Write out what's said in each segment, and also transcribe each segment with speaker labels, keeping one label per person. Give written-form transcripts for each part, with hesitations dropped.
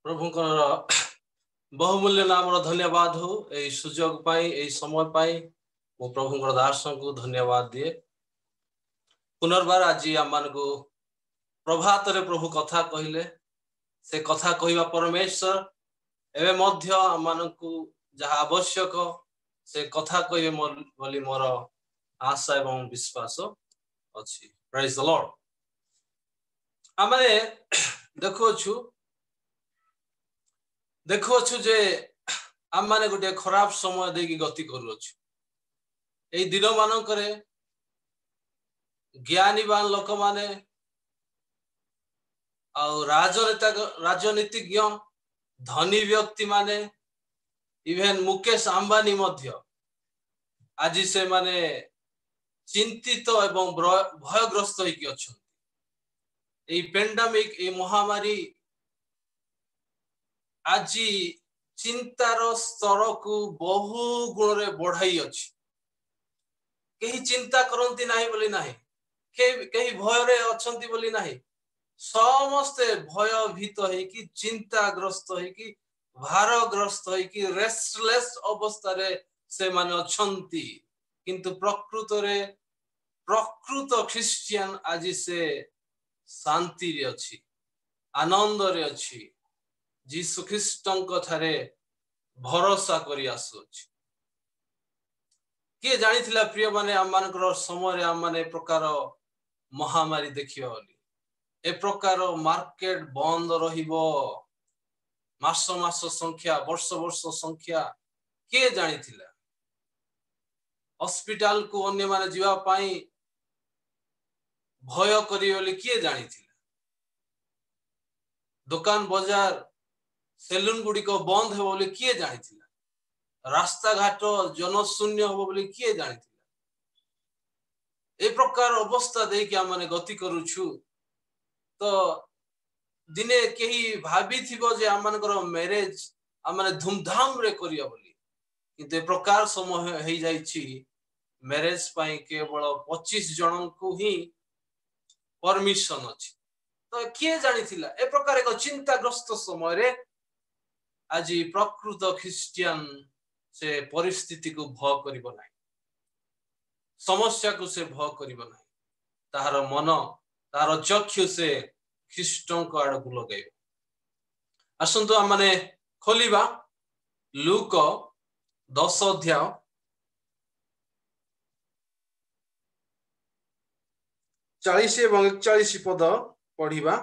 Speaker 1: प्रभुଙ୍କର बहुमूल्य नाम धन्यवाद हो ए सुजोग पाई ए समय पाई मो प्रभुଙ୍କର दासଙ୍କୁ धन्यवाद दिए। पुनर्बार आज आम को प्रभात रे प्रभु कथा कहले से कथा कहवा परमेश्वर एवं मध्य आम को जहाँ आवश्यक से कथा कहे बोली मोर आशा एवं विश्वास अच्छी। Praise the Lord. आमे देखो जे आम माने गोटे खराब समय देकी गति करूछु। ए दिन मानकरे ज्ञानीवान लोक माने राजनीतिज्ञ धनी व्यक्ति माने इवेन मुकेश अंबानी मध्य आज से माने चिंतित एवं भयग्रस्त होइकी अछन। ए पेंडेमिक ए महामारी आज चिंतार स्तर को बहु गुण रे बढ़ाई अछि। कहीं चिंता करंती नाही बोली नाही, कहीं भय रे अछंती बोली नाही, समस्ते भयभीत होइकी चिंताग्रस्त होइकी भारग्रस्त होइकी रेस्टलेस अवस्था रे से माने अछंती। किंतु प्रकृत ख्रिस्टियन आज से शांति रे अछि, आनंद रे अछि, जीसु ख्रिस्टंक ठारे भरोसा करि आसुछि। किए जानिथिला प्रिय माने आम मानकर समय रे आम माने प्रकार महामारी देखियो बोली ए प्रकार मार्केट बंद रहिबो, मास संख्या वर्ष संख्या किए जानिथिला। हॉस्पिटल को अन्य माने जीवा पाई भय करी बोली किए जानिथिला। दुकान बाजार सेलून गुडी को बंद हो बोली किए जानिथिला। रास्ता घाट जनशून्य हो बोली किए जानिथिला। ए प्रकार अवस्था दे कि माने गति करूछु तो दिने केही भाबी थिबो जे आमनकर मैरिज आमने धूमधाम रे करिया बोली, किंतु ए प्रकार समय हेई जाईछि मैरिज पाई केवल 25 जन को ही परमिशन अछि। तो किए जानिथिला ए प्रकार एक चिंताग्रस्त समय रे आज प्रकृत ख्रिस्टियन से परिस्थिति को भय करिबो नाही, समस्या को से भय करिबो नाही, ताहार मन ताहार चक्षु से ख्रिस्टों को आड़ को लगाइबो। आसंतु हम माने खोलिबा लूक 10 अध्याय 40 एवं 41 पद पढ़िबा।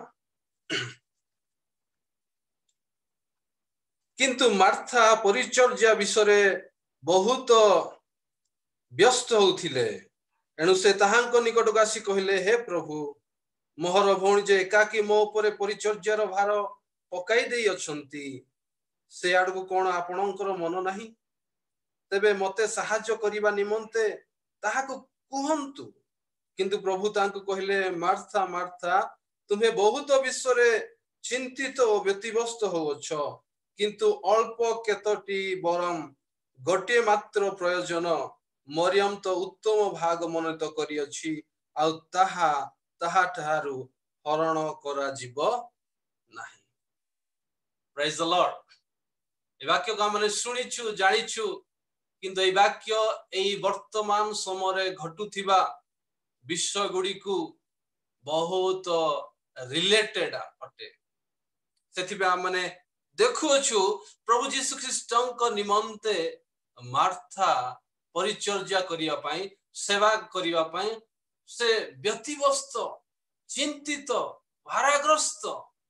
Speaker 1: किंतु मार्था परिचर्या विषय बहुत व्यस्त होउथिले, एणु से ताहांको निकट को आसी कहिले, हे प्रभु, मोहर भौणी जे एकाकी मो उपरे परिचर्यार भार पकाई देई अछंती, से आडको कोन आपणकर मन नाही? तेबे मते सहाय्य करिबा निमंते ताहाको कुहंतु। किंतु प्रभु तांको कहिले, मार्था मार्था, तुम्हें बहुत विषय चिंतित और व्यतिव्यस्त होछ, किंतु अल्प केतोटी बरम गोटे मात्र प्रयोजन, मरियम तो उत्तम भाग मनोनीत करियछि, आ ताहा ठारू हरण करा जीवो नाही। Praise the Lord. ए वाक्य को हमने सुनिछु जानिछु, किंतु ए वाक्य एई वर्तमान समय घटुथिबा विषय गुडी को बहुत रिलेटेड अटे। सेथिबा हमने देखुछु प्रभु जीसु ख्रिस्टंक निमंते मार्था परिचर्या करिया पाई, सेवा करिया पाई से व्यतिव्यस्त, चिंतित, भाराग्रस्त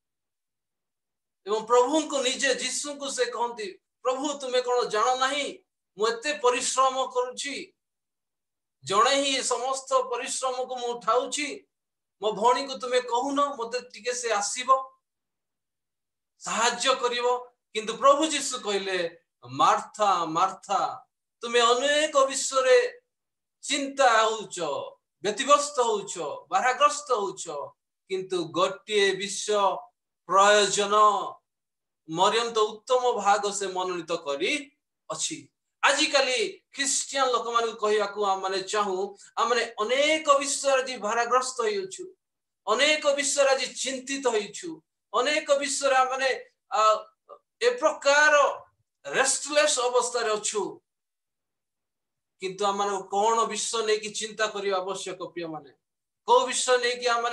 Speaker 1: एवं प्रभु को निजे जीसु को से कहती, प्रभु तुम्हें कौन जान नहीं मुझे परिश्रम करुछि, जणे ही समस्त परिश्रम को मु उठाउछि, मो भौणी को तुम्हें कहून मते टिके से आसीबो साहाय्य करिवो। किंतु प्रभु जीसु कहले, मार्था मार्था, तुम्हें अनेक विषय चिंता होउछ, व्यतिव्यस्त होउछ, भाराग्रस्त होउछ, किंतु गोटे विषय प्रयोजन, मरियम तो उत्तम भाग से मनोनीत करी अछि। आजिकाली ख्रिस्टियन लोक मान कहया को हम माने चाहू, हम माने अनेक विषय जी भाराग्रस्त होइछु, अनेक विषय जी चिंतित होइछु, अनेक विषय माने ए प्रकार रेस्टलेस अवस्था रे अछु किंतु आम कौन विषय नहीं कि चिंता करने आवश्यक प्रिय माने को विषय नहीं कि आम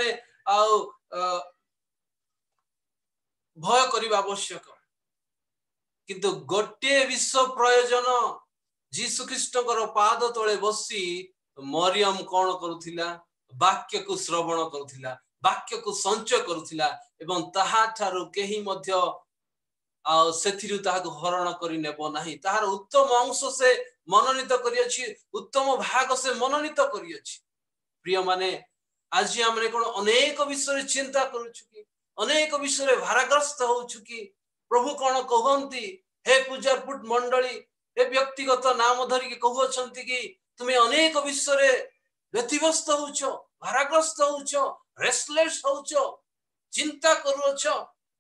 Speaker 1: भय करने आवश्यक किंतु गोटे विश्व प्रयोजन जीसु ख्रीष्ट पाद तले बसी मरियम कौन करुथिला वाक्य को श्रवण करुथिला वाक्य को संचय करुथिला एवं ताहा ठारू केही मध्य सेथिरु ताहाको हरण करि नेबो नाही ताहार उत्तम अंश से मनोनीत करियछि उत्तम भाग से मनोनीत करियछि प्रिय माने आज हमने कोन अनेक विषय चिंता करूछु कि अनेक विषय भाराग्रस्त होछु कि प्रभु कोन कहंती हे पूजारपुट मंडली हे व्यक्तिगत नाम धरि के कहउछंती कि तुमे अनेक विषय व्यतिव्यस्त होछो भाराग्रस्त होछो रेस्टलेस होछो चिंता करूछो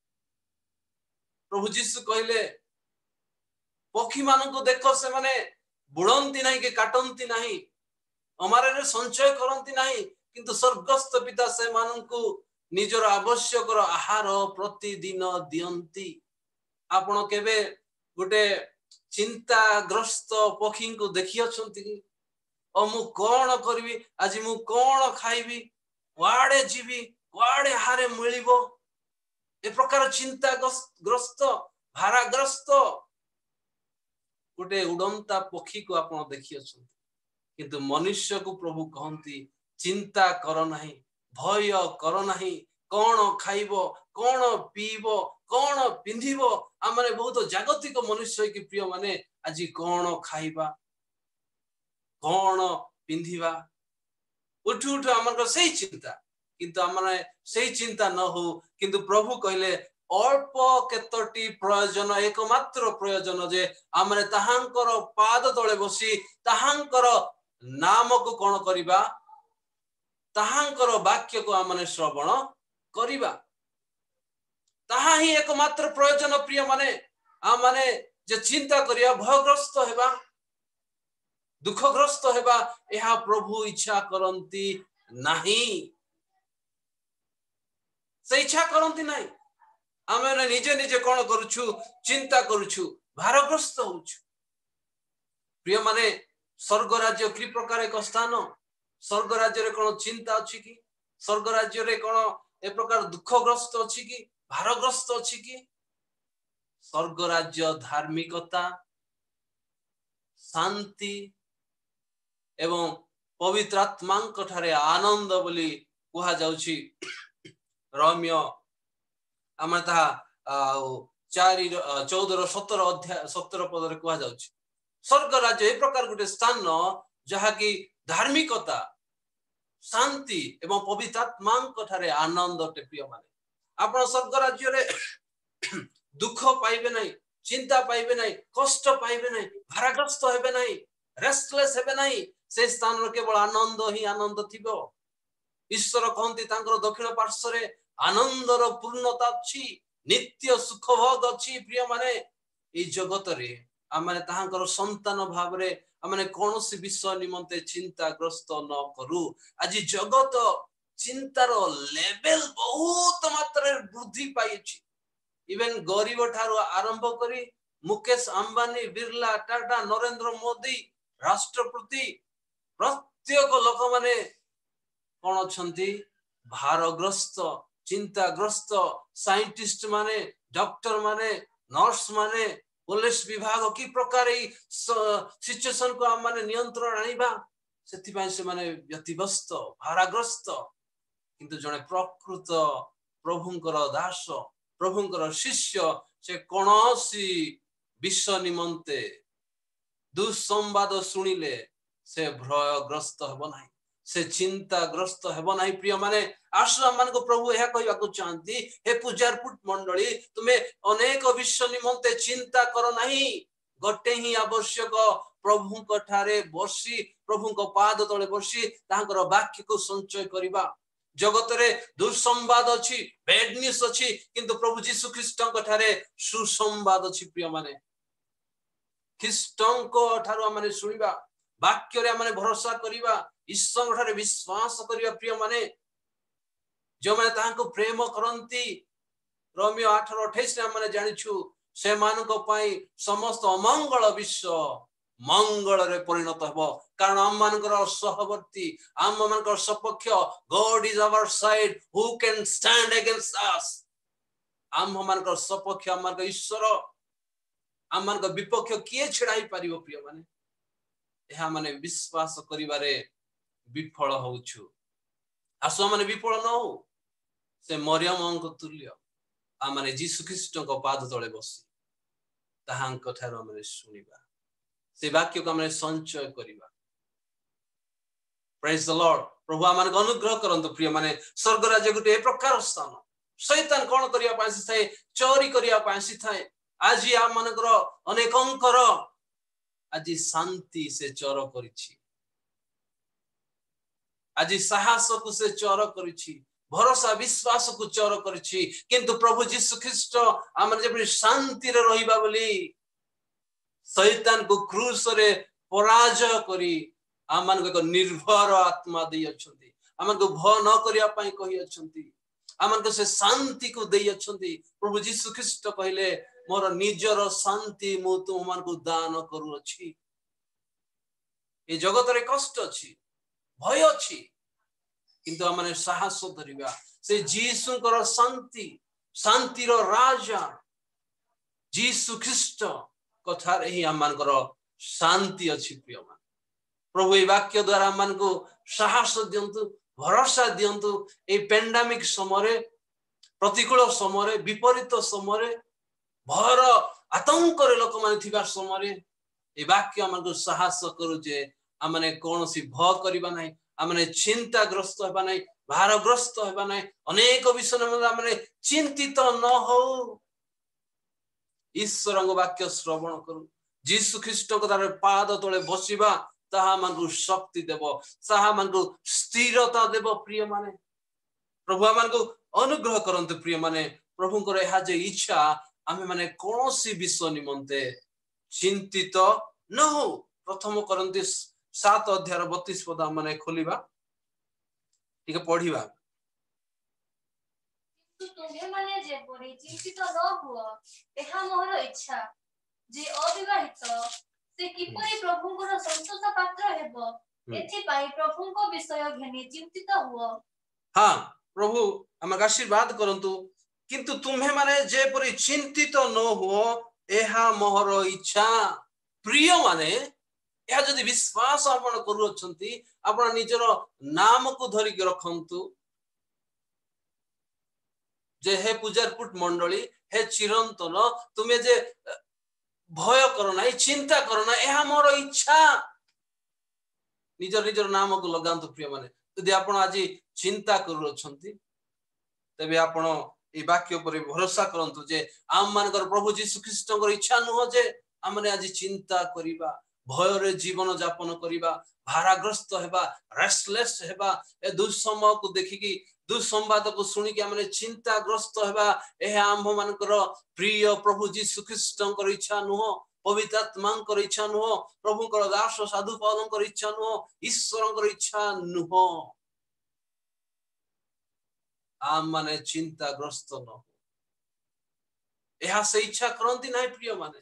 Speaker 1: प्रभु जीसु कहले पक्षी मान को देख से माने बुड़ंती नहीं कि काटंती नहीं अमारे संचय करंती नहीं किंतु स्वर्गस्थ पिता से मान को निजर आवश्यक आहार प्रतिदिन दियंती आपण केबे गोटे चिंताग्रस्त पक्षी को देखि अछंती कि मु कोन करबी आज मु कोन खाइबी वाडे जीवी वाडे हारे मिलिबो ए प्रकार चिंताग्रस्त भाराग्रस्त गोटे उड़ंता पक्षी को आपण देखि अछंती किंतु मनुष्य को प्रभु कहंती चिंता कर नहीं भय कर नहीं कौन खाइबो कौन पीबो कौन पिंधिबो आमने बहुत जागतिक मनुष्य की प्रिय माने आज कौन खाइबा कौन पिंधिबा उठ उठ आमर सही चिंता किंतु आमने सही चिंता न हो किंतु प्रभु कहले अल्प केतोटी प्रयोजन एकमात्र प्रयोजन जे आमने ताहांकर पाद तले बसी ताहांकर नाम को कौन करिबा ताहांकर वाक्य को आमने श्रवण करिबा ताहा ही एकमात्र प्रयोजन प्रिय माने आमने जे चिंता करिया भयग्रस्त हेबा दुखग्रस्त हेबा एहा प्रभु इच्छा करंती नहीं से इच्छा करंती नहीं आमे निजे निजे कौन करूछु चिंता करूछु भारग्रस्त होछु प्रिय माने स्वर्ग राज्य कि प्रकार एक स्थान स्वर्ग राज्य रे कौन चिंता अछि कि स्वर्ग राज्य रे कौन ए प्रकार दुखग्रस्त अछि कि भारग्रस्त अछि कि स्वर्ग राज्य धार्मिकता शांति एवं पवित्र आत्मांक ठारे आनंद बोली कुहा जाउछि रोमियो आमता 4:14 अध्याय 17 पद रे कुहा जाउछि स्वर्ग राज्य ए प्रकार गोटे स्थान जहा कि धार्मिकता शांति एवं पवित्र आत्मांक ठारे आनंद प्रिय माने आपण स्वर्ग राज्य रे दुख पाइबे नहीं चिंता पाइबे नहीं कष्ट पाइबे नहीं भाराग्रस्त हेबे नहीं रेस्टलेस हेबे नहीं से स्थान रे केवल आनंद ही आनंद थिबो ईश्वर कहंती तांकर दक्षिण पार्श्व रे आनंदर पूर्णता अछि नित्य सुख भोग अछि प्रिय माने ए जगत रे आमने ताहांकर संतान भाव रे आमने कोनोसी विषय निमंते चिंताग्रस्त न करू आज जगत चिंतार लेवल बहुत मात्रा वृद्धि पाई अछि इवन गरीब ठारो आरंभ करी मुकेश अंबानी बिरला टाटा नरेंद्र मोदी राष्ट्रपति प्रत्येक लोक माने कोन अछंती भारग्रस्त चिंताग्रस्त साइंटिस्ट माने डॉक्टर माने नर्स माने पुलिस विभाग की प्रकार सिचुएशन को हम माने नियंत्रण आनिबा सेति पय से माने व्यतिव्यस्त भाराग्रस्त किंतु जने प्रकृत प्रभुंकर दास प्रभुंकर शिष्य से कोनोसी विश्व निमंते दुसंवाद सुनिले से भयग्रस्त हेबो नाही से चिंताग्रस्त हेबो नाही प्रिय माने आश्रम मान को प्रभु यह कहवा को चाहती हे पूजारपुट मंडली तुमे अनेक विश्व निमंते चिंता करो नहीं गोटे ही आवश्यक प्रभु को ठारे बसी प्रभु को पाद तले बसी तांकर वाक्य को संचय करिबा जगत रे दुर्संवाद अछि बैड न्यूज अछि किंतु प्रभु जीसु ख्रीष्ट को ठारे सुसंवाद अछि प्रिय माने ख्रीष्ट को ठारो माने सुनिबा वाक्य रे माने भरोसा करिबा ईश्वर ठारे विश्वास करिबा प्रिय माने जो माने तांको प्रेम करंती रोमियो 8:28 आम जानिछु से मानक पई समस्त अमंगल विश्व मंगल रे परिणत हबो कारण आम मानकर सहवर्ती आम मानकर सपक्ष God is our side who can stand against us आम मानकर सपक्ष आम मानकर ईश्वर आम मानकर विपक्ष किए छिड़ाई परिबो प्रिय माने एहा माने विश्वास करिबारे विफल होउछु आसो माने विफल न हो से मरियम को तुल्य आ माने जीसु ख्रीष्ट को पाद तळे बसी ताहांक ठारो माने सुनिबा से वाक्य को माने संचय करिबा प्रेज द लॉर्ड प्रभु आमान अनुग्रह करंतु प्रिय माने स्वर्ग राज्य गुटे ए प्रकार स्थान शैतान कोन करिया पासी थाए चोरी करिया पासी थाए आज आ मानकर अनेकंकर आज शांति से चोर करिछि आज साहस को से चोर करिछि भरोसा विश्वास को चोर करिछि किंतु प्रभु यीशु ख्रीष्ट आमर जे शांति रे रहिबा बोली शैतान को क्रूस रे पराजय करी आमन को निर्भर आत्मा दे अछंती आमन को भय न करिया पई कहि अछंती आमन को से शांति को दे अछंती प्रभु यीशु ख्रीष्ट कहले मोर निजर शांति मु तुम मन को दान करू अछि ए जगत रे कष्ट अछि भय अछि किंतु हमने साहस धरिबा से जीसु कर शांति शांति रो राजा जीसु ख्रीष्ट कथा रे ही हमन कर शांति अछि प्रिय मान प्रभु ए वाक्य द्वारा मन को साहस दियंतु भरोसा दियंतु ए पेंडेमिक समय प्रतिकूल समय विपरीत समय भयर आतंक रे लोक मान थिबा समय ए वाक्य हमन को साहस करू जे हमने कोनोसी भय करबा नाही हमने चिंताग्रस्त हेबा नाही भारग्रस्त हेबा नाही अनेक विषय में हमने चिंतित न हो ईश्वर वाक्य श्रवण करू जीसु ख्रीष्ट को तार पाद तले बसिबा ताहा मन को शक्ति देबो ताहा मन को स्थिरता देबो प्रिय माने प्रभु मन को अनुग्रह करंतु प्रिय माने प्रभु को एहा जे इच्छा आमे माने कोनोसी विषय निमंते चिंतित न हो प्रथम करंती 7 अध्याय 32 पद माने खोलिबा ठीक पढिबा
Speaker 2: तुम्हें माने जे परि चिंतित न हुओ एहा मोर इच्छा जे अविवाहित से किपरि प्रभु को संतोष पात्र हेबो एथि पई प्रभु को विषय घेनी चिंतित हुओ
Speaker 1: हां प्रभु हम आशीर्वाद करंतु किंतु तुम्हें माने जे परि चिंतित न हुओ एहा मोर इच्छा प्रिय माने या जदि विश्वास आपण करू अछंती आपण निजर नाम को धरि के रखंतु जे हे पूजारपुट मंडली हे चिरंतन तुमे जे भय करो ना चिंता करो ना एहा मोर इच्छा निजर निजर नाम को लगांतु प्रिय माने यदि आपण आज चिंता करू अछंती तबे आपण ए वाक्य पर भरोसा करंतु जे आम मानकर प्रभु यीशु ख्रीष्टकर इच्छा नुह जे हमने आज चिंता करिबा भय रे जीवन यापन करिबा भाराग्रस्त हेबा रेस्टलेस हेबा ए दुस्समय को देखिकी दुसंवाद को सुनी कि हमने चिंताग्रस्त हेबा एहे आम्भ मानकर प्रिय प्रभु यीशु ख्रीष्टकर इच्छा नुह पवित्र आत्मांकर इच्छा नुह प्रभुकर दास साधु पादंकर इच्छा नुह ईश्वरकर इच्छा नुह आम माने चिंताग्रस्त न एहा से इच्छा करंती नाही प्रिय माने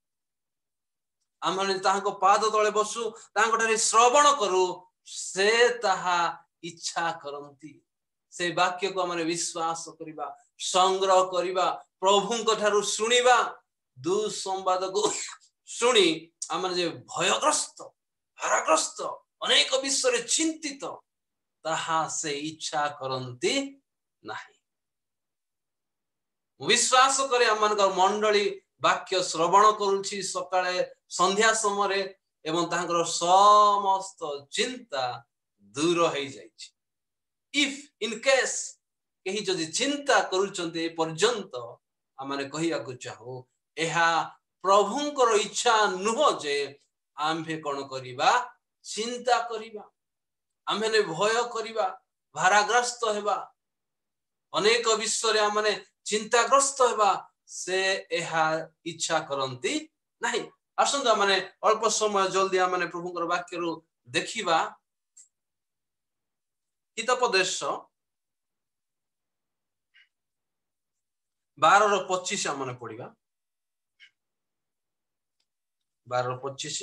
Speaker 1: आमने ताहाको पाद तळे बसु ताहाको ठारे श्रवण करू से ताहा इच्छा करंती से वाक्य को हमने विश्वास करिबा संग्रह करिबा प्रभुଙ୍କ ठारू सुनिबा दुसंवाद को सुनी हमने जे भयग्रस्त भाराग्रस्त अनेक विषय रे चिंतित ताहा से इच्छा करंती नाही विश्वास करे हमनका मंडली वाक्य श्रवण करूछि सकाळे संध्या समय एवं तांकर समस्त चिंता दूर हो जाइछि इफ इन केस कहीं जदि चिंता करूचंते पर्यंत आमने कहिया को चाहो एहा प्रभुंकर इच्छा नुह जे आम्भे कोन करिबा चिंता करिबा आम्भे भय करिबा भाराग्रस्त हेबा अनेक विषय रे आमने चिंताग्रस्त हेबा से एहा इच्छा करंती नहीं आसंता माने अल्प समय जल्दी माने प्रभुकर वाक्य रु देखिबा हितोपदेश 12:25 आमने पढ़िबा 12:25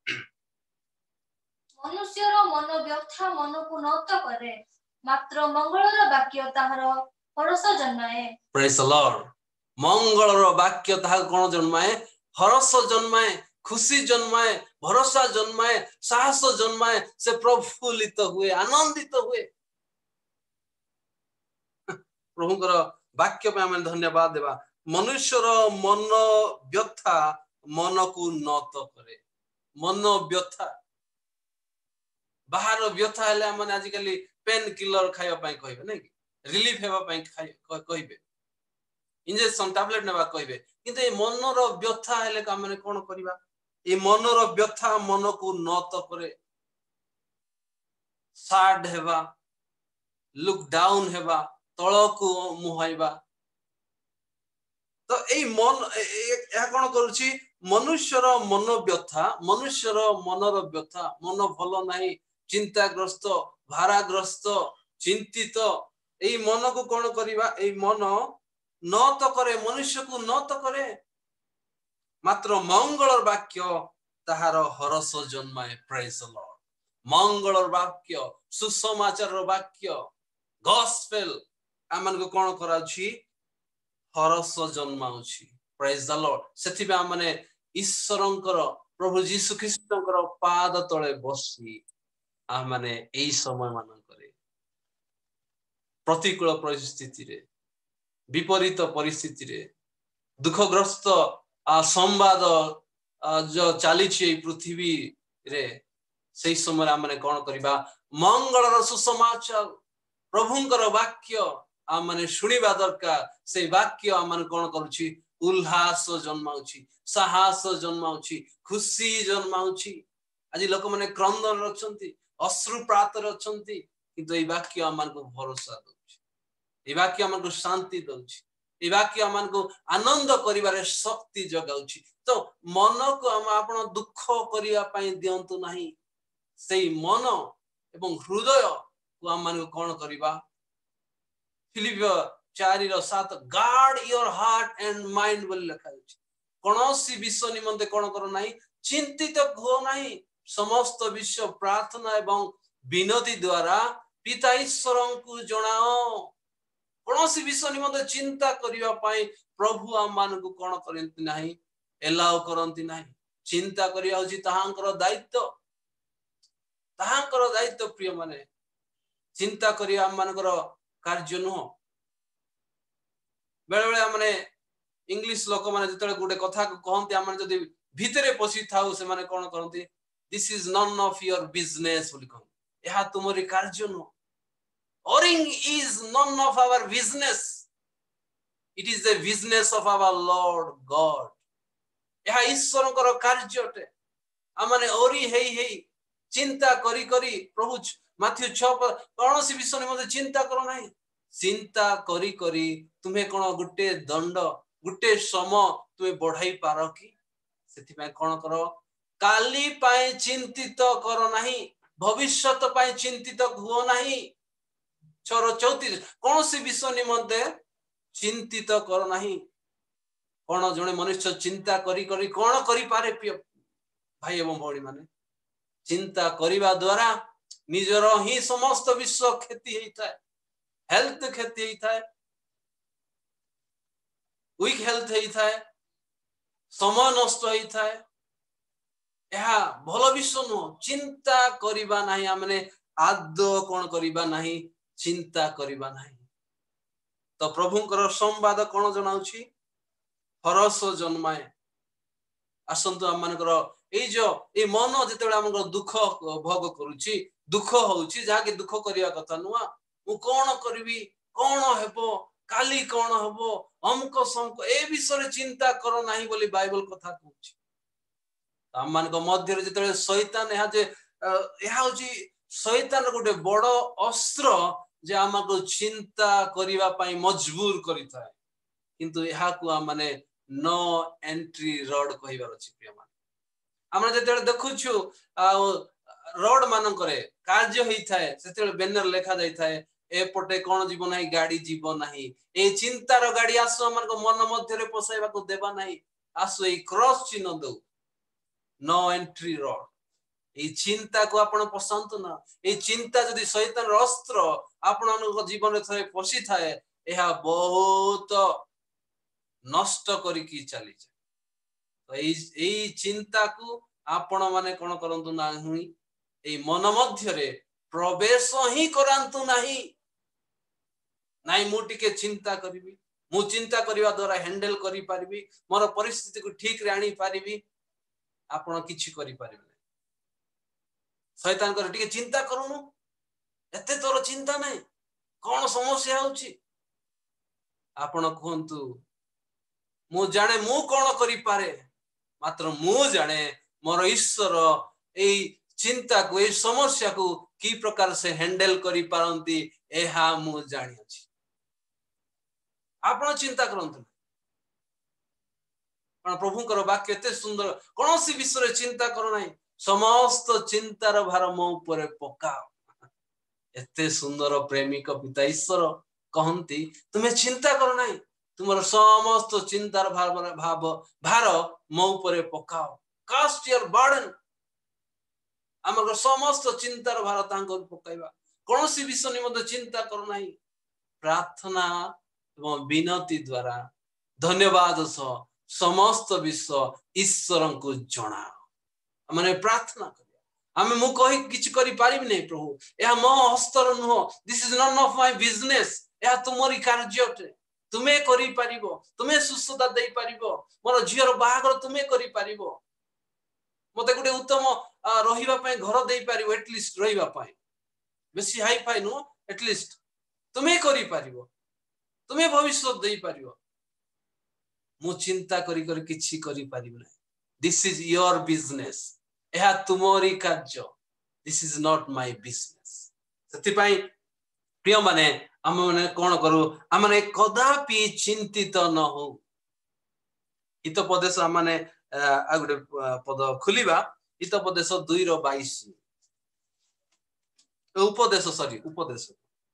Speaker 2: मनुष्यर मन व्यथा मन को नत करे मात्र मंगलर वाक्य ताहार हरस जन्माए
Speaker 1: प्रेज द लॉर्ड मंगलर वाक्य ताहा कोन जन्माए हरस जन्माए खुशी जन्माए भरोसा जन्माए साहस जन्माए से प्रफुल्लित हुए आनंदित हुए प्रभुकर वाक्य पे आम धन्यवाद देवा मनुष्यर मन व्यथा मन को नत करे मन व्यथा बाहर व्यथा हेले माने आजिकली पेन किलर खाइबा पई कहबे नै कि रिलीफ हेबा पई कहबे इंजेक्शन टैबलेट नेबा कहबे किंतु ए मनर व्यथा हेले का माने कोन करबा ए मनर व्यथा मन को नत करे सैड हेबा लुक डाउन हेबा तळ को मुहाइबा तो ए मन या कोन करूची मनुष्यर मन व्यथा मनुष्यर मनर व्यथा मन भलो नाही चिंताग्रस्त भाराग्रस्त चिंतित ए मन को कोन करबा ए मन न तो करे मनुष्य को न तो करे मात्र मंगलर वाक्य ताहार हरस जन्माए प्रेज द लॉर्ड मंगलर वाक्य सुसमाचार वाक्य गॉस्पेल आमन को कोन कराछि हरस जन्माउछि प्रेज द लॉर्ड सेथि बे माने ईश्वरंकर प्रभु यीशु ख्रीष्टंकर पाद तळे बसी आ माने एई समय मानन करे प्रतिकूल परिस्थिति रे विपरीत परिस्थिति रे दुखग्रस्त संवाद जो चली पृथ्वी रे से समय आमने कौन करिबा मंगलर सुसमाचार प्रभुंकर वाक्य आमने शुणिबा दरकार से वाक्य आमने कौन करूची उल्लास जन्माउची साहस जन्माउची खुशी जन्माउची आज लोक माने क्रंदन रचंती अश्रुप्रात रचंती किंतु ए वाक्य आमन को भरोसा दउची ए वाक्य आमन को शांति दउची ए वाक्य आमन को आनंद करिवारे शक्ति जगाउची तो मन को हम आपण दुख करिया पई दियंतु नाही सेई मन एवं हृदय को आमन को कोन करिबा फिलिपियो 4:7 guard your heart and mind बोल लिखा अछि कोनोसी विषय निमंते कोन करो नाही चिंतित हो नाही समस्त विश्व प्रार्थना एवं विनती द्वारा पिता ईश्वर को जणाओ कोनोसी विषय निमंते चिंता करिवा पई प्रभु आमान को कोन करंती नाही एलाउ करंती नाही चिंता करिया होची ताहांकर दायित्व प्रिय माने चिंता करिया आमानकर कार्य नुह बेले बेले माने इंग्लिश लोक माने जतले गुडे कथा को कहंती आमान जदी भितरे पसी थाउ से माने कोन करंती this is none of your business बोली कहं एहा तुमरी कार्य नुह ओरिंग is none of our business it is the business of our Lord God एहा ईश्वरकर कार्यटे आमाने ओरी हेई चिंता करी करी प्रभु माथ्यू 6 कोनोसी विषय निमंते चिंता करो नाही चिंता करी करी तुम्हें कोन गुटे दंड गुटे सम तुम्हें बढ़ाई पारो कि सेति पय कोन करो काली पाए चिंतित करो नाही भविष्यत पाए चिंतित हुओ नाही 6:34 कोनोसी विषय निमंते चिंतित करो नाही कोन जने मनुष्य चिंता करी करी कोन करी पारे भाई एवं भौणी माने चिंता करिवा द्वारा निजर ही समस्त विश्व क्षति हेता हेल्थ क्षति हेता वीक हेल्थ हेता समय नष्ट हेता एहा भलो विश्व नो चिंता करिबा नाही हमने आदो कोन करिबा नाही चिंता करिबा नाही तो प्रभुंकर संवाद कोन जणाउछि हरस जन्माए आसंतु आमनकर ए जो ए मन जेतेबे हमर दुख भोग करूची दुख होउची जाके दुख करिया कथा नुआ मु कोन करबी कोन हेबो काली कोन हेबो हमको संको ए विषय चिंता करो नाही बोली बाइबल कथा कहूची आमन को मध्य जेतेबे शैतान एहा जे एहा होची शैतान गोटे बड़ अस्त्र जे हमको चिंता करिवा पई मजबूर करिता किंतु एहा को माने नो एंट्री रोड कहिबार अछि प्रिय मान हमरा जेतेबे देखुछु रोड मानन करे कार्य होई थाए सेतेबे बैनर लेखा जाई थाए एपटे कौन जीव ना गाड़ी जीव ना ए चिंतार गाड़ी आसु आम मन मध्य पशाइबा देवा ना आसु ए क्रॉस चिन्ह दो नो एंट्री रोड ये चिंता को आपण पसंद ना ये चिंता जदि शैतान अस्त्र आपण जीवन थे पशि थाए यह बहुत नष्ट करिकी चली जाए तो ये चिंता को आपण माने कौन करंतु ना ए मन मध्य प्रवेश ही करंतु नाही नाई मु टिके चिंता करिवि मु चिंता करिवा द्वारा हैंडल करि पारिबि मोर परिस्थिति को ठीक रे आनी पारिबि आपण किछि करि पारिबि शैतान कर टिके चिंता करूनु एते तोर चिंता नहीं कौन समस्या होछि आपण कहंतु मु जाने मु कौन करि पारे मात्र मु जाने मोर ईश्वर ए चिंता को ए समस्या को की प्रकार से हैंडल करि पारंती एहा मु जानि अछि आपण चिंता करंतु पण प्रभुकर वाक्य एते सुंदर कौन सी विषय चिंता करो नहीं समस्त चिंतार भार मो ऊपर पकाओ एते सुंदर प्रेमिक पिता ईश्वर कहंती तुम्हें चिंता करो नहीं तुमर समस्त चिंतार भार मो ऊपर पकाओ कास्ट योर बर्डन हमर समस्त चिंतार भार तांको पकाइबा कौन सी विषय निमंत चिंता करो नहीं प्रार्थना एवं विनती द्वारा धन्यवाद सह समस्त विषय ईश्वर को जनाओ माने प्रार्थना करिया हमें मु कहि किछ करि पारिबि नै प्रभु या मो हस्तर नुह this is none of my business या तुमरी कार्य तुमे करि पारिबो तुमे सुसुदा देई पारिबो मोर झियर बाहागर तुमे करि पारिबो मते गुटे उत्तम रहिबा पय घर देई पारिबो एटलिस्ट रहिबा पय बेसी हाई फाई नु एटलिस्ट तुमे करि पारिबो तुमे भविष्य देई पारिबो मु चिंता करि किछि करि पारिबो नै दिस इज योर बिजनेस यह तुमरी कार्य this is not my business सेति पई प्रिय माने हम माने कोन करू हम माने कदापि चिंतित न हो हितोपदेश हम माने आ गुटे पद खुलिबा हितोपदेश 2:22 उपदेश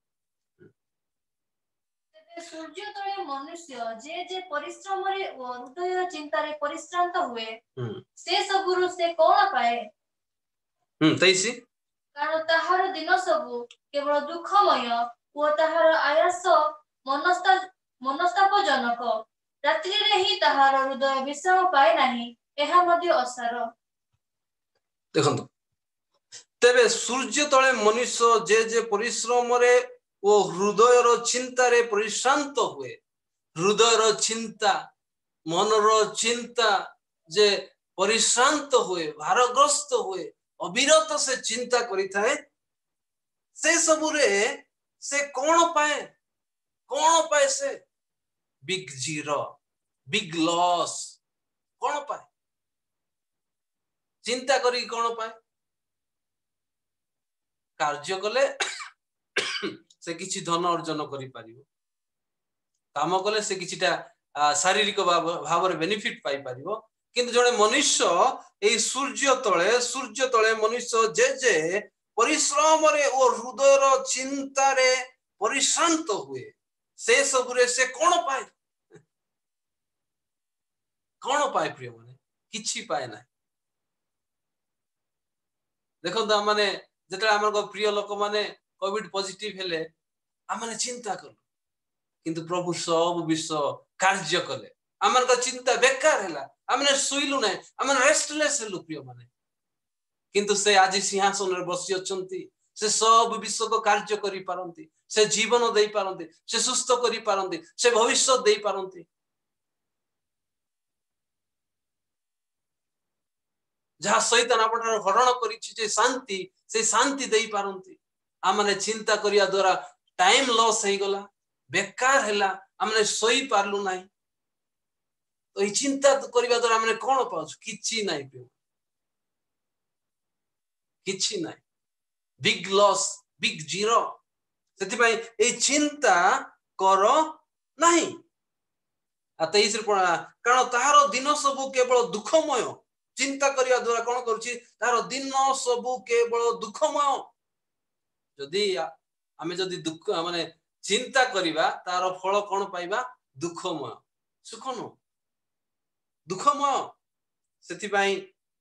Speaker 2: सूर्य तले मनुष्य जे परिश्रम रे हृदय चिंता रे परिश्रांत हुए से सबुरु से कोन पाए
Speaker 1: तैसी
Speaker 2: कारण ताहार दिन सबु केवल दुखमय ओ ताहार आयास मनस्ताप जनक रात्रि रे ही ताहार हृदय विश्राम पाए नाही एहा मध्ये असार
Speaker 1: देखंतु तेबे सूर्य तले मनुष्य जे परिश्रम रे ओ हृदय रो चिंता रे परिश्रांत हुए हृदय रो चिंता मन रो चिंता जे परिश्रांत हुए भारग्रस्त हुए अविरत से चिंता करि थाए से सब रे से कोन पाए से बिग जीरो बिग लॉस कोन पाए चिंता करी कोन पाए कार्य कले से किछि धन अर्जन करि पारिबो काम कले से किछिटा शारीरिक भाव रे बेनिफिट पाई पारिबो किंतु जने मनुष्य ए सूर्य तळे मनुष्य जे परिश्रम रे ओ हृदय रो चिंता रे परिश्रांत हुए से सब रे से कोन पाए प्रिय माने किछि पाए ना देखो त माने जेतले हमर प्रिय लोक माने कोविड पॉजिटिव हेले आमने चिंता कलु किंतु प्रभु सब विषय कार्य कले आमन का चिंता बेकार हैला आमने सुइलु नै आमन रेस्टलेस हेलु प्रिय माने किंतु से आज सिंहासन रे बसी अछंती से सब विश्व को कार्य करि पारंती से जीवन देई पारंती से सुस्थ करि पारंती से भविष्य देई पारंती जहा शैतान आपण हरण करिछि जे शांति से शांति देई पारंती आमने चिंता करिया द्वारा टाइम लॉस हे गला बेकार हैला आमने सोई पारलु नाही तो ई चिंता करिया द्वारा आमने कोन पाउछ किछि नाही पे किछि नाही बिग लॉस बिग जीरो सेति पई ए चिंता करो नाही आ 23 रे कारण ताहार दिन सब केवल दुखमय चिंता करिया द्वारा कोन करछि ताहार दिन सब केवल दुखमय जदि आमे जदि दुख माने चिंता करिबा तार फल कोन पाइबा दुखमय सुख न दुखमय सेति पई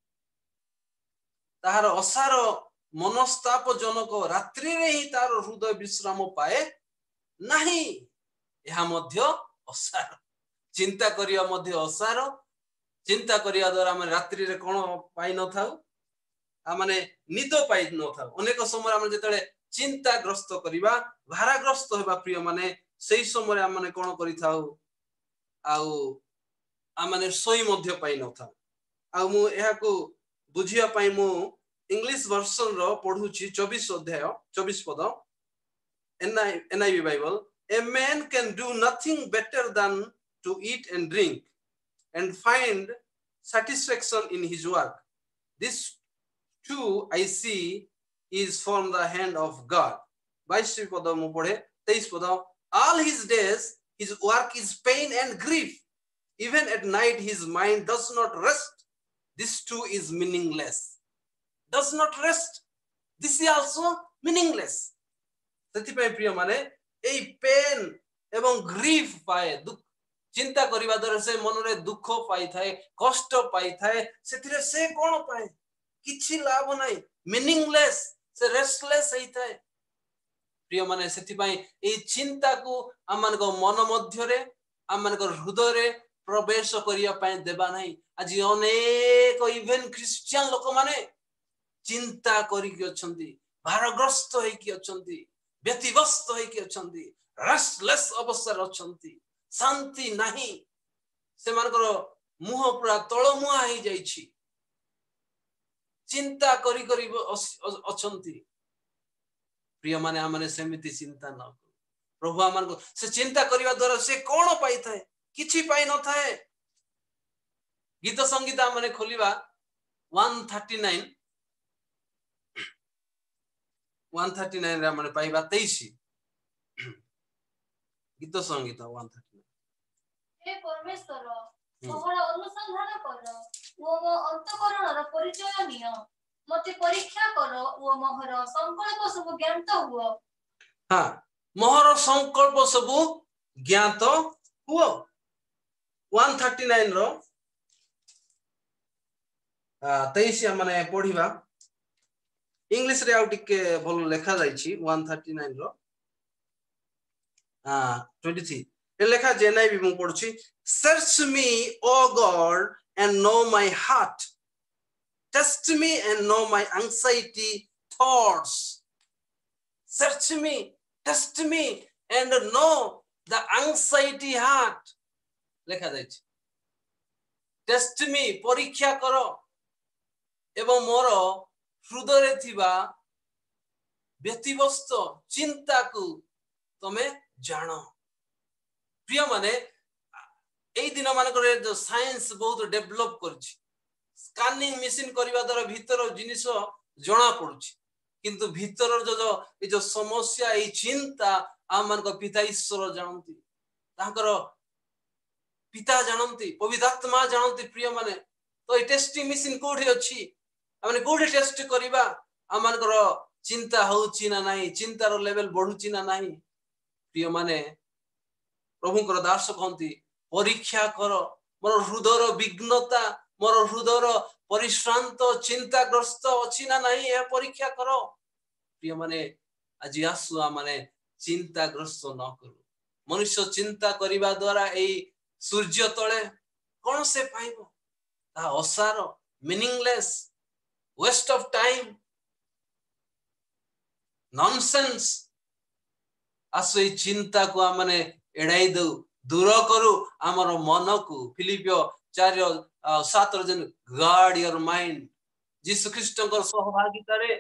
Speaker 1: तार असार मनस्ताप जनक रात्रि रे ही तार हृदय विश्राम पाए नहीं यह मध्य असार चिंता करिया मध्य असार चिंता करिया द्वारा हम रात्रि रे कोन पाई न थाउ आ माने निद पाई न थाउ अनेक समय हम जेतले चिंताग्रस्त करिबा भाराग्रस्त हेबा प्रिय माने सेही समय हम माने कोन करि थाउ आउ आ माने सोई मध्य पाई न थाउ आ मु एहा को बुझिया पाई मु इंग्लिश वर्जन रो पढुची 24 अध्याय 24 पद NIV Bible a man can do nothing better than to eat and drink and find satisfaction in his work. This too I see is from the hand of God. 22 पद मु पढे 23 पद all his days his work is pain and grief. Even at night his mind does not rest. This too is meaningless. Does not rest. This is also meaningless. सेति पे प्रिय माने एई pen एवं grief पाए दुख चिंता करिबा द्वारा से मन रे दुख पाई थाए कष्ट पाई थाए सेतिरे से कोन पाए किछि लाभ नाही मीनिंगलेस से रेस्टलेस हेई थाए प्रिय माने सेति पई एई चिंता को आमान को मन मध्य रे आमान को हृदय रे प्रवेश करिया पाए देबा नाही आज अनेक इवन क्रिश्चियन लोक माने चिंता करि कि अछंती भारग्रस्त हेई कि अछंती व्यतिव्यस्त होइके अछंती रेस्टलेस अवस्था अछंती शांति नाही से मानकर मुह पूरा तळ मुहा हे जाईछि चिंता करी करी अछंती प्रिय माने हमने सेमिति चिंता न करू प्रभु हमन को से चिंता करिवा द्वारा से कोन पाई थाए किछि पाई न थाए गीत संगीत हमने खोलिबा 139 रे हमने पाइबा 23 गीत संगीत 139
Speaker 2: हे परमेश्वर मोहर अनुसंधान कर ओ मो अंतःकरणर परिचय नियो मते परीक्षा कर ओ मोहर संकल्प सब ज्ञात हुओ
Speaker 1: हां मोहर संकल्प सब ज्ञात हुओ 139 रो 23 हमने पढिबा इंग्लिश रे आउट के भल लेखा जाईछि 139 रो 23 ए लेखा जेनाई भी मु पढुछि search me o God and know my heart test me and know my anxiety thoughts search me test me and know the anxiety heart लेखा जाईछि test me परीक्षा करो एवं मोर हृदय रे थिबा व्यतिव्यस्त चिंता को तमे जानो प्रिय माने एई दिन मान करे जो साइंस बहुत डेवलप करछि स्कैनिंग मशीन करबा द्वारा भीतर जिनिस जणा पडुछि किंतु भीतर जो समस्या ए चिंता आ मान को पिता ईश्वर जानती तांकर पिता जानती पवित्र आत्मा जानती प्रिय माने तो ए टेस्टिंग मशीन कोठी अछि हमने कोठी टेस्ट करबा आमानकर चिंता होउची ना नाही चिंतार लेवल बढ़ुची ना नाही प्रिय माने प्रभुकर दास कहंती परीक्षा कर मोर हृदयर विघ्नता मोर हृदयर परिश्रांत चिंताग्रस्त अछि ना नाही ए परीक्षा करो प्रिय माने आज आसुआ माने चिंताग्रस्त न करू मनुष्य चिंता करिबा द्वारा ए सूर्य तळे कोन से पाइबो ता असार meaningless waste of time nonsense आसो चिंता को हमने एडाई दो दूर करू हमर मन को फिलिपियो 4:7 जन गार्ड योर माइंड यीशु ख्रीष्ट को सहभागिता रे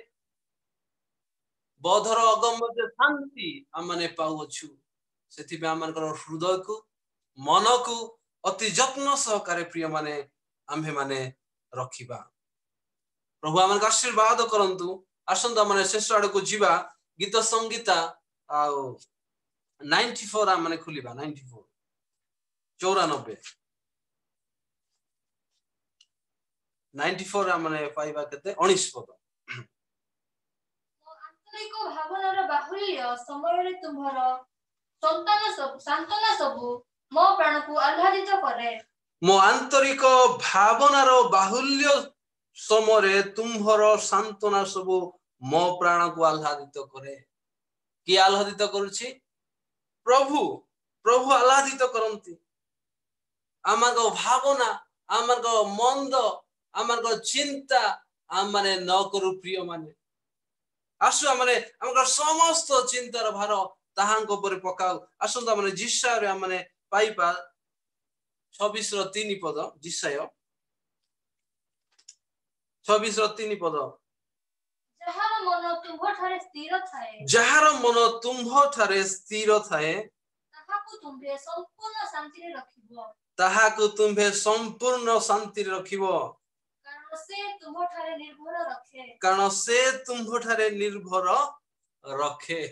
Speaker 1: बोधर अगम शांति हमने पाउ छु सेति पे हमर हृदय को मन को अति यत्न सहकारे प्रिय माने आम्भे माने रखिबा प्रभु हमन आशीर्वाद करंतु आसंता माने शेष आड़ को जीवा गीत संगीता आ 94 हमने खुलिबा 94 94 हमने पाइबा केते 19 पद
Speaker 2: ଆନ୍ତରିକ ଭାବନାର ବାହୁଲ୍ୟ ସମୟରେ ତୁମ୍ଭର ସାନ୍ତନା ସବୁ ମୋ ପ୍ରାଣକୁ ଆହ୍ଲାଦିତ କରେ।
Speaker 1: ମୋ ଆନ୍ତରିକ ଭାବନାର ବାହୁଲ୍ୟ ସମୟରେ ତୁମ୍ଭର ସାନ୍ତନା ସବୁ ମୋ ପ୍ରାଣକୁ ଆହ୍ଲାଦିତ କରେ। କିଏ ଆହ୍ଲାଦିତ କରୁଛି? ପ୍ରଭୁ। ପ୍ରଭୁ ଆହ୍ଲାଦିତ କରନ୍ତି। ଆମର ଭାବନା, ଆମର ମନ୍ଦ, ଆମର ଚିନ୍ତା ଆମେ ନ କରୁ ପ୍ରିୟ ମାନେ। ଆସୁ ଆମେ ଆମର ସମସ୍ତ ଚିନ୍ତାର ଭାର ତାହାଙ୍କ ଉପରେ ପକାଉ। ଆସନ୍ତୁ ଆମେ ଜିସାୟରେ ଆମେ ପାଇବା 26:3 ପଦ। ଜିସାୟ 26:3 ପଦ।
Speaker 2: ଯାହାର ମନ ତୁମ୍ଭଠାରେ ସ୍ଥିର ଥାଏ,
Speaker 1: ଯାହାର ମନ ତୁମ୍ଭଠାରେ ସ୍ଥିର ଥାଏ,
Speaker 2: ତାହାକୁ ତୁମ୍ଭେ ସମ୍ପୂର୍ଣ୍ଣ ଶାନ୍ତିରେ ରଖିବ।
Speaker 1: ତାହାକୁ ତୁମ୍ଭେ ସମ୍ପୂର୍ଣ୍ଣ ଶାନ୍ତିରେ ରଖିବ।
Speaker 2: କାରଣ ସେ ତୁମ୍ଭଠାରେ ନିର୍ଭର ରଖେ।
Speaker 1: କାରଣ ସେ ତୁମ୍ଭଠାରେ ନିର୍ଭର ରଖେ।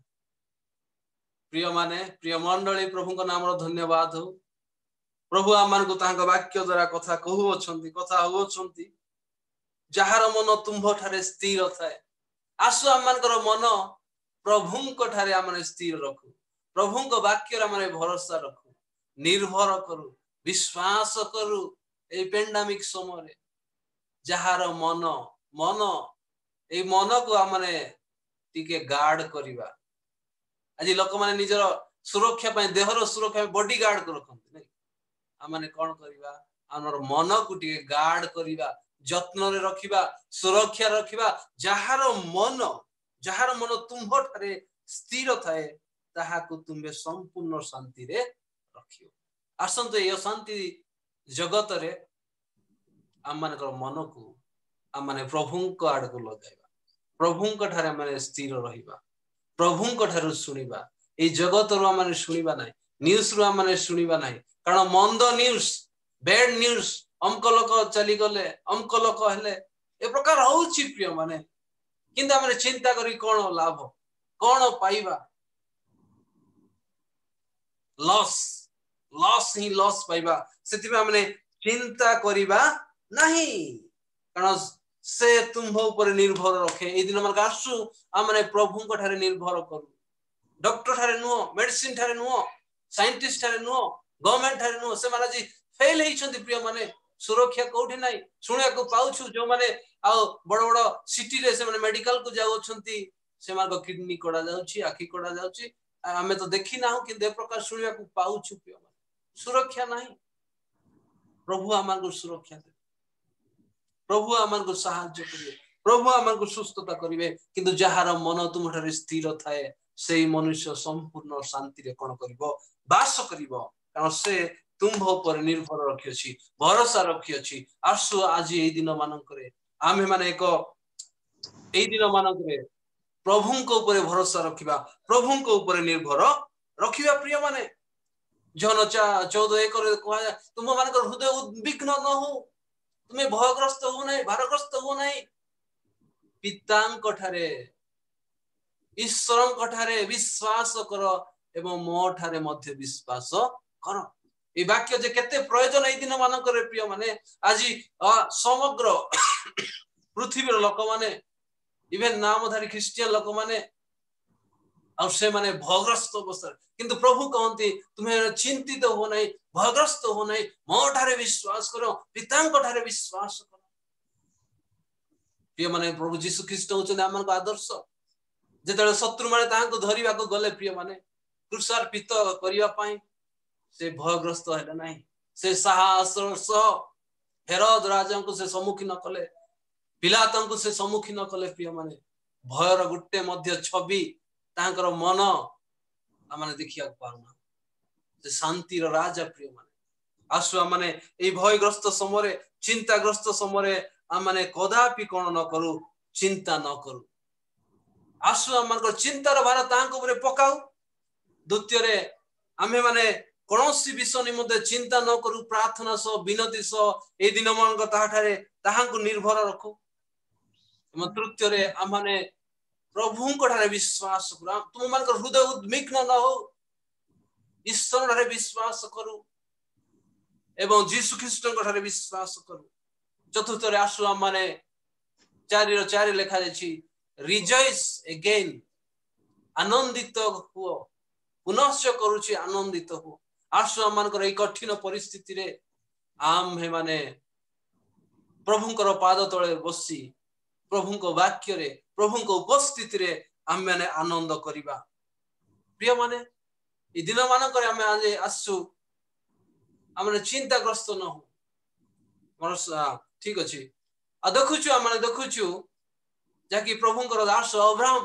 Speaker 1: ପ୍ରିୟ ମାନେ, ପ୍ରିୟ ମଣ୍ଡଳୀ, ପ୍ରଭୁଙ୍କ ନାମର ଧନ୍ୟବାଦ ହଉ। ପ୍ରଭୁ ଆମମାନଙ୍କୁ ତାଙ୍କ ବାକ୍ୟ ଦ୍ୱାରା କଥା କହୁଅଛନ୍ତି। ଯାହାର ମନ ତୁମ୍ଭଠାରେ ସ୍ଥିର ଥାଏ। ଆସୁ ଆମମାନଙ୍କର ମନ ପ୍ରଭୁଙ୍କ ଠାରେ ଆମେ ସ୍ଥିର ରଖୁ। ପ୍ରଭୁଙ୍କ ବାକ୍ୟରେ ଆମେ ଭରସା ରଖୁ, ନିର୍ଭର କରୁ, ବିଶ୍ୱାସ କରୁ। এই ପେଣ୍ଡାମିକ ସମୟରେ ଯାହାର ମନ ଏଇ ମନକୁ ଆମେ ଟିକେ ଗାର୍ଡ କରିବା। ଆଜି ଲୋକମାନେ ନିଜର ସୁରକ୍ଷା ପାଇଁ, ଦେହର ସୁରକ୍ଷା ପାଇଁ ବଡି ଗାର୍ଡ ରଖନ୍ତି ନାଇଁ। ଆମେ କଣ କରିବା? ଆମର ମନକୁ ଟିକେ ଗାର୍ଡ କରିବା, ଯତ୍ନରେ ରଖିବା, ସୁରକ୍ଷା ରଖିବା। ଯାହାର ମନ ତୁମ୍ଭଠାରେ ସ୍ଥିର ଥାଏ, ତାହାକୁ ତୁମ୍ଭେ ସମ୍ପୂର୍ଣ୍ଣ ଶାନ୍ତିରେ ରଖିବ। ଆସନ୍ତୁ ଏହି ଅଶାନ୍ତି ଜଗତରେ ଆମମାନଙ୍କର ମନକୁ ଆମେ ପ୍ରଭୁଙ୍କ ଆଡକୁ ଲଗାଇବା, ପ୍ରଭୁଙ୍କ ଠାରେ ଆମେ ସ୍ଥିର ରହିବା, ପ୍ରଭୁଙ୍କ ଠାରୁ ଶୁଣିବା। ଏଇ ଜଗତରୁ ଆମେ ଶୁଣିବା ନାହିଁ, ନ୍ୟୁଜରୁ ଆମେ ଶୁଣିବା ନାହିଁ। କାରଣ ମନ୍ଦ ନ୍ୟୁଜ, ବ୍ୟାଡ ନ୍ୟୁଜ, ଅମକ ଲୋକ ଚାଲିଗଲେ, ଅମକ ଲୋକ ହେଲେ, ଏ ପ୍ରକାର ହଉଛି ପ୍ରିୟ ମାନେ। କିନ୍ତୁ ଆମେ ଚିନ୍ତା କରି କଣ ଲାଭ, କଣ ପାଇବା? ଲସ୍ ହିଁ ଲସ୍ ପାଇବା। ସେଥିପାଇଁ ଆମେ ଚିନ୍ତା କରିବା ନାହିଁ, କାରଣ ସେ ତୁମ୍ଭ ଉପରେ ନିର୍ଭର ରଖେ। ଏଇ ଦିନ ମାନଙ୍କ ଆସୁ ଆମେ ପ୍ରଭୁଙ୍କ ଠାରେ ନିର୍ଭର କରୁ। ଡକ୍ଟର ଠାରେ ନୁହଁ, ମେଡିସିନ ଠାରେ ନୁହଁ, ସାଇଣ୍ଟିଷ୍ଟ ଠାରେ ନୁହଁ, ଗଭର୍ଣ୍ଣମେଣ୍ଟ ଠାରେ ନୁହଁ। ସେମାନେ ଆଜି ଫେଲ ହେଇଛନ୍ତି ପ୍ରିୟ ମାନେ। ସୁରକ୍ଷା କୋଉଠି ନାହିଁ। ଶୁଣିବାକୁ ପାଉଛୁ ଯୋଉମାନେ ଆଉ ବଡ ବଡ ସିଟିରେ ସେମାନେ ମେଡିକାଲ କୁ ଯାଉଛନ୍ତି, ସେମାନଙ୍କ କିଡନୀ କଢା ଯାଉଛି, ଆଖି କଢା ଯାଉଛି। ଆମେ ତ ଦେଖି ନାହୁଁ, କିନ୍ତୁ ଏ ପ୍ରକାର ଶୁଣିବାକୁ ପାଉଛୁ ପ୍ରିୟ ମାନେ। ସୁରକ୍ଷା ନାହିଁ। ପ୍ରଭୁ ଆମକୁ ସୁରକ୍ଷା ଦେବେ, ପ୍ରଭୁ ଆମକୁ ସାହାଯ୍ୟ କରିବେ, ପ୍ରଭୁ ଆମକୁ ସୁସ୍ଥତା କରିବେ। କିନ୍ତୁ ଯାହାର ମନ ତୁମଠାରେ ସ୍ଥିର ଥାଏ, ସେଇ ମନୁଷ୍ୟ ସମ୍ପୂର୍ଣ୍ଣ ଶାନ୍ତିରେ କଣ କରିବ? ବାସ କରିବ। କାରଣ ସେ ତୁମ୍ଭ ଉପରେ ନିର୍ଭର ରଖିଅଛି, ଭରସା ରଖିଅଛି। ଆସୁ ଆଜି ଏଇ ଦିନ ମାନଙ୍କରେ ଆମେ ମାନେ ଏଇ ଦିନ ମାନଙ୍କରେ ପ୍ରଭୁଙ୍କ ଉପରେ ଭରସା ରଖିବା, ପ୍ରଭୁଙ୍କ ଉପରେ ନିର୍ଭର ରଖିବା। ପ୍ରିୟ ମାନେ, ଜନ 14:1 କୁହାଯାଏ, ତୁମ ମାନଙ୍କର ହୃଦୟ ଉଦ୍ବିଗ୍ନ ନ ହଉ, ତୁମେ ଭୟଗ୍ରସ୍ତ ହୁଅ ନାହିଁ, ଭାରଗ୍ରସ୍ତ ହୁଅ ନାହିଁ। ପିତାଙ୍କ ଠାରେ, ଈଶ୍ୱରଙ୍କ ଠାରେ ବିଶ୍ୱାସ କର ଏବଂ ମୋ ଠାରେ ମଧ୍ୟ ବିଶ୍ୱାସ କର। এই ବାକ୍ୟ ଯେ କେତେ ପ୍ରୟୋଜନ ଏଇ ଦିନ ମାନଙ୍କରେ ପ୍ରିୟ ମାନେ। ଆଜି ସମଗ୍ର ପୃଥିବୀର ଲୋକମାନେ, ଇଭେନ ନାମଧାରୀ ଖ୍ରୀଷ୍ଟିଆନ ଲୋକମାନେ, ଆଉ ସେମାନେ ଭୟଗ୍ରସ୍ତ ଅବସ୍ଥାରେ। କିନ୍ତୁ ପ୍ରଭୁ କହନ୍ତି, ତୁମେ ଚିନ୍ତିତ ହୁଅ ନାହିଁ, ଭୟଗ୍ରସ୍ତ ହୁଅ ନାହିଁ, ମୋ ଠାରେ ବିଶ୍ୱାସ କର, ପିତାଙ୍କ ଠାରେ ବିଶ୍ୱାସ କର। ପ୍ରିୟ ମାନେ, ପ୍ରଭୁ ଯୀଶୁ ଖ୍ରୀଷ୍ଟ ହଉଛନ୍ତି ଆମମାନଙ୍କ ଆଦର୍ଶ। ଯେତେବେଳେ ଶତ୍ରୁମାନେ ତାହାଙ୍କୁ ଧରିବାକୁ ଗଲେ ପ୍ରିୟ ମାନେ, କ୍ରୁଶାର୍ପିତ କରିବା ପାଇଁ, ସେ ଭୟଗ୍ରସ୍ତ ହେଲେ ନାହିଁ। ସେ ସାହସର ସହ ହେରୋଦ ରାଜାଙ୍କୁ ସେ ସମ୍ମୁଖୀନ କଲେ, ପିଲାତଙ୍କୁ ସେ ସମ୍ମୁଖୀନ କଲେ। ପ୍ରିୟ ମାନେ, ଭୟର ଗୋଟେ ମଧ୍ୟ ଛବି ତାଙ୍କର ମନ ଆମେ ଦେଖିବାକୁ ପାଉନା। ସେ ଶାନ୍ତିର ରାଜା। ପ୍ରିୟ ମାନେ, ଆସୁ ଆମେ ଏଇ ଭୟଗ୍ରସ୍ତ ସମୟରେ, ଚିନ୍ତାଗ୍ରସ୍ତ ସମୟରେ ଆମେ କଦାପି କଣ ନ କରୁ? ଚିନ୍ତା ନ କରୁ। ଆସୁ ଆମର ଚିନ୍ତାର ଭାର ତାହାଙ୍କ ଉପରେ ପକାଉ। ଦ୍ୱିତୀୟରେ ଆମେ ମାନେ କୌଣସି ବିଷୟ ନିମନ୍ତେ ଚିନ୍ତା ନ କରୁ, ପ୍ରାର୍ଥନା ସହ, ବିନତି ସହ ଏଇ ଦିନ ମାନଙ୍କ ତାହାଙ୍କୁ ନିର୍ଭର ରଖୁ। ଏବଂ ତୃତୀୟରେ ଆମେ ପ୍ରଭୁଙ୍କ ଠାରେ ବିଶ୍ୱାସ କରୁ। ତୁମ ମାନଙ୍କର ହୃଦୟ ଉଦ୍ବିଗ୍ନ ନ ହଉ, ଈଶ୍ୱର ଠାରେ ବିଶ୍ୱାସ କରୁ ଏବଂ ଯୀଶୁ ଖ୍ରୀଷ୍ଟଙ୍କ ଠାରେ ବିଶ୍ୱାସ କରୁ। ଚତୁର୍ଥରେ ଆସୁ ଆମେ 4:4 ଲେଖାଯାଇଛି, रिजॉइस अगेन आनंदित हुओ पुनश्च करूची आनंदित हो आसु आम मानकर कठिन परिस्थिति रे आम हे माने प्रभुंकर पाद तले बसी प्रभुंक वाक्य रे प्रभुंक उपस्थिति रे आम माने आनंद करिबा प्रिय माने ई दिन मानकर आम आज आसु आम चिंताग्रस्त न हो मोर ठीक अछि आ देखुछु आम देखुछु जाकि प्रभुंकर दास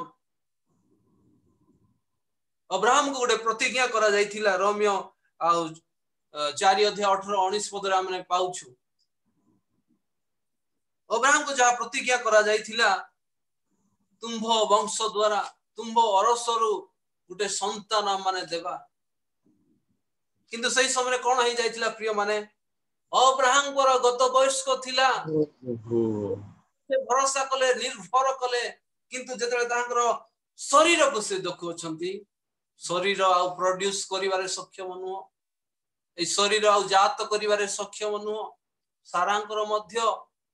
Speaker 1: अब्राहम को गोटे प्रतिज्ञा करा जाइथिला रोमियो आ 4:18-19 पदरे आम पाउछु अब्राहम को जहाँ प्रतिज्ञा करा जाइथिला तुम्भ वंश द्वारा तुम्भ अरसरु गोटे संतान माने देबा किंतु सही समय कौन हो जाइथिला प्रिय माने अब्राहम को गत वयस्क थिला से भरोसा कले निर्भर कले किंतु जेतले तांकर शरीर को से देखुछंती शरीर आ प्रोड्यूस करिवारे सक्षम नुह ए शरीर आ जात करिवारे सक्षम नुह सारांकर मध्य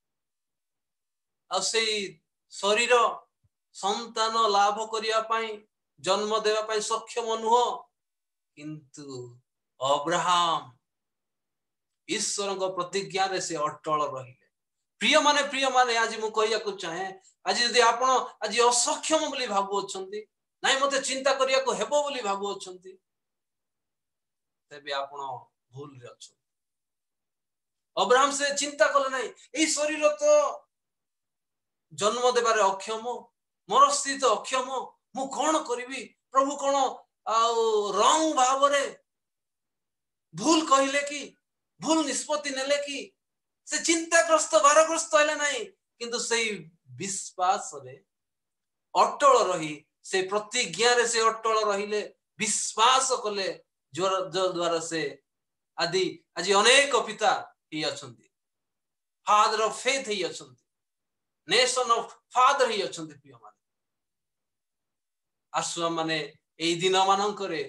Speaker 1: आ से शरीर संतान लाभ करिया पाई जन्म देवा पाई सक्षम नुह किंतु अब्राहम ईश्वर को प्रतिज्ञा रे से अटल रहिले प्रिय माने आज मु कहिया को चाहे आज यदि आपण आज असक्षम बोली भाबु अछंती नाही मते चिंता करिया को हेबो बोली भाबु अछंती तबे आपण भूल रे अछ अब्राहम से चिंता कले नाही ए शरीर तो जन्म देबारे अक्षम मोर स्थित अक्षम मु कोन करबी प्रभु कोन रंग भाव रे भूल कहिले कि भूल निष्पत्ति नेले कि से चिंताग्रस्त भारग्रस्त हेले नाही किंतु सेई विश्वास रे अटल रही से प्रतिज्ञा रे से अटल रहिले विश्वास कले जो द्वारा से आदि आज अनेक पिता ही अछंती फादर ऑफ फेथ ही अछंती नेशन ऑफ फादर ही अछंती प्रिय माने आसु माने एई दिन मानकरे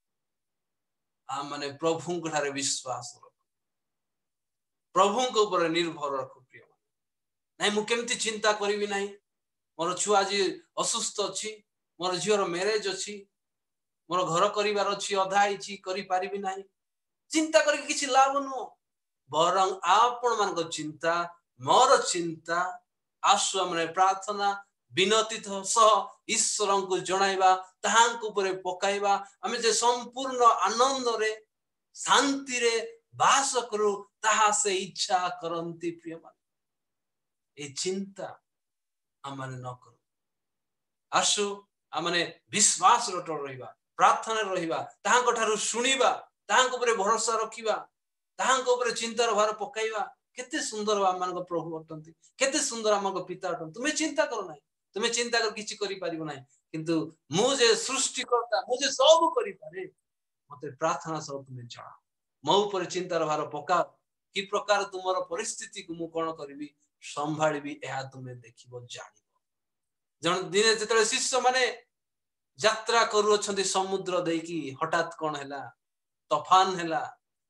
Speaker 1: आ माने प्रभु को ठारे विश्वास रख प्रभु को ऊपर निर्भर रख प्रिय माने नाही मु केमती चिंता करबी नाही मोर छुआ आज असुस्थ अछि मोर झियर मैरिज अछि मोर घर करिवार अछि अधा हिची करि पारिबी नाही चिंता करके किछि लाभ नो बरं आपण मान को चिंता मोर चिंता आसु हमने प्रार्थना विनती सह ईश्वर को जणाइबा ताहांक ऊपर पकाइबा हमें जे संपूर्ण आनंद रे शांति रे वास करू ताहा से इच्छा करंती प्रिय माने ए चिंता हमने न करू आसु हमने विश्वास रटल रहिबा प्रार्थना रहिबा ताहांक ठारू सुनिबा ताहांक ऊपर भरोसा रखिबा ताहांक ऊपर चिंतार भार पकाइबा केते सुंदर आम प्रभु अटंती केते सुंदर आम पिता अटंती तुम्हें चिंता करो ना तुम्हें चिंता कर किछि करि पारिबो नाही किंतु मु जे सृष्टि करता मु जे सब करि पारे मते प्रार्थना सब तुम्हें जणा मो ऊपर चिंतार भार पका कि प्रकार तुमर परिस्थिति को मु कोन करबी संभाळबी एहा तुम्हें देखिबो जानिबो जण दिने जतले शिष्य माने यात्रा करू अछंती समुद्र देकी हठात कोन हैला तूफान हैला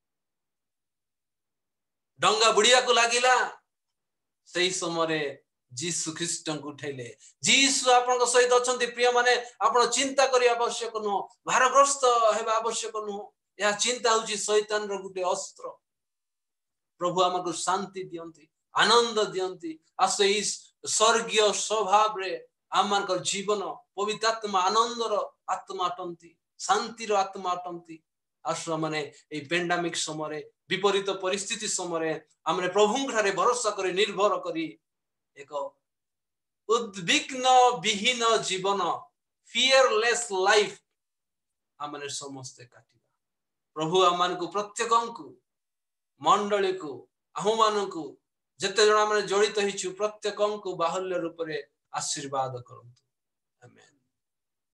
Speaker 1: डंगा बुड़िया को लागिला सही समय जीसु ख्रीष्ट को उठेले जीसु आपन सहित अछंती प्रिय माने आपण चिंता करी आवश्यक न भारग्रस्त हेबा आवश्यक न या चिंता होची शैतान रो गुटे अस्त्र प्रभु हमको शांति दियंती आनंद दियंती आसे इस स्वर्गीय स्वभाव रे आमनकर जीवन पवित्र आत्मा आनंद रो आत्मा अटंती शांति रो आत्मा अटंती आश्र माने ए पेंडेमिक समय विपरीत परिस्थिति समय हमने प्रभु ठारे भरोसा करी निर्भर करी एक उद्विग्न विहीन जीवन फियरलेस लाइफ हमने समस्त काटिबा प्रभु आमान को प्रत्येक को मंडली को आहुमान को जते जण हमने जड़ित हिचु प्रत्येक को बाहुल्य रूप रे आशीर्वाद करंतु आमेन।